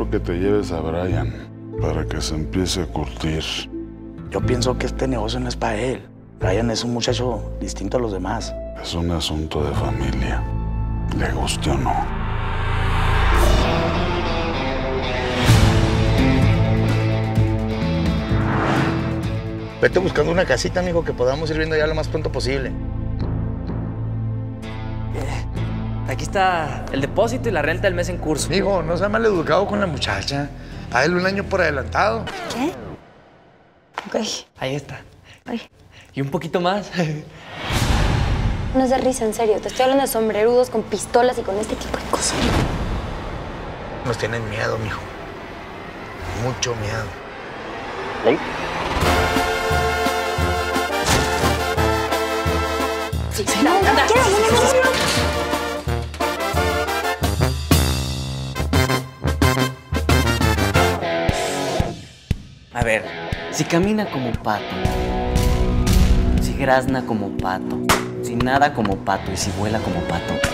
Quiero que te lleves a Brian para que se empiece a curtir. Yo pienso que este negocio no es para él. Brian es un muchacho distinto a los demás. Es un asunto de familia, le guste o no. Vete buscando una casita, amigo, que podamos ir viendo ya lo más pronto posible. Aquí está el depósito y la renta del mes en curso. Amigo, no sea mal educado con la muchacha. A él un año por adelantado. ¿Qué? Ok. Ahí está. Ay. Y un poquito más. No es de risa, en serio. Te estoy hablando de sombrerudos con pistolas y con este tipo de cosas. Nos tienen miedo, mijo. Mucho miedo. ¿Sí? A ver, si camina como pato, si grazna como pato, si nada como pato y si vuela como pato,